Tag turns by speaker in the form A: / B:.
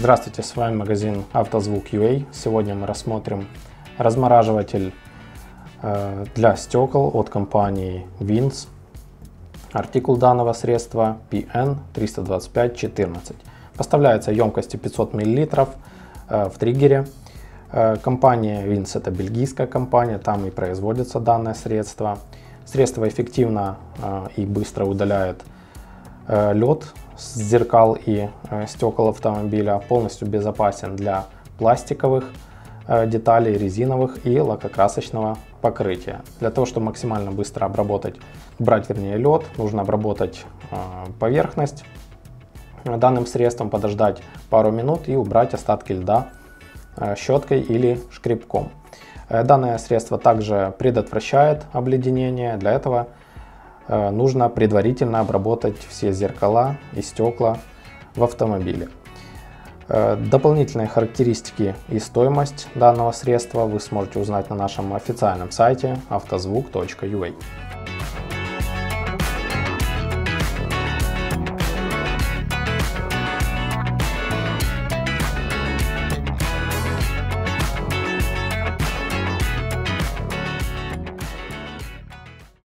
A: Здравствуйте, с вами магазин Автозвук.ua. Сегодня мы рассмотрим размораживатель для стекол от компании Vins. Артикул данного средства PN32514. Поставляется емкостью 500 мл в триггере. Компания Vins — это бельгийская компания, там и производится данное средство. Средство эффективно и быстро удаляет лед с зеркал и стекол автомобиля, полностью безопасен для пластиковых деталей, резиновых и лакокрасочного покрытия. Для того, чтобы максимально быстро убрать лед, нужно обработать поверхность данным средством, подождать пару минут и убрать остатки льда щеткой или шкребком. Данное средство также предотвращает обледенение. Для этого нужно предварительно обработать все зеркала и стекла в автомобиле. Дополнительные характеристики и стоимость данного средства вы сможете узнать на нашем официальном сайте автозвук.ua.